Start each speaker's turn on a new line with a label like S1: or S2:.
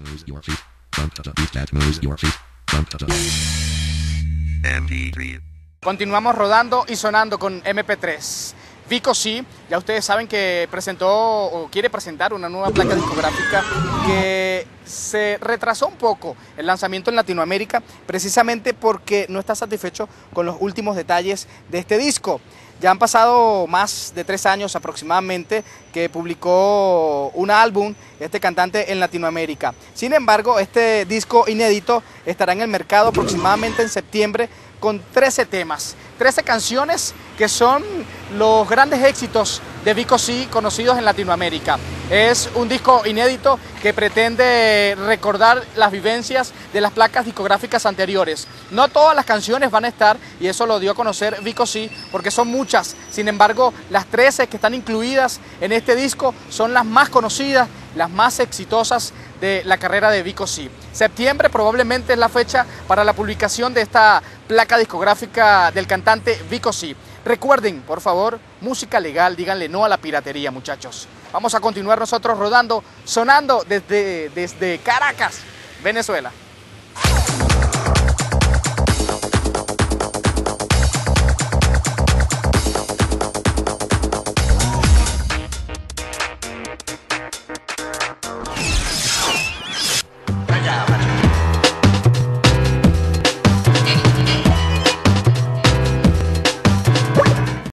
S1: moves your feet. Bump to the beat that moves your feet. Bump to the MP3.
S2: Continuamos rodando y sonando con MP3. Vico C, ya ustedes saben que presentó o quiere presentar una nueva placa discográfica que se retrasó un poco el lanzamiento en Latinoamérica precisamente porque no está satisfecho con los últimos detalles de este disco. Ya han pasado más de 3 años aproximadamente que publicó un álbum este cantante en Latinoamérica. Sin embargo, este disco inédito estará en el mercado aproximadamente en septiembre con 13 temas, 13 canciones que son los grandes éxitos de Vico C conocidos en Latinoamérica. Es un disco inédito que pretende recordar las vivencias de las placas discográficas anteriores. No todas las canciones van a estar, y eso lo dio a conocer Vico C, porque son muchas. Sin embargo, las 13 que están incluidas en este disco son las más conocidas, las más exitosas de la carrera de Vico C. Septiembre probablemente es la fecha para la publicación de esta placa discográfica del cantante Vico C. Recuerden, por favor, música legal, díganle no a la piratería, muchachos. Vamos a continuar nosotros rodando, sonando desde Caracas, Venezuela.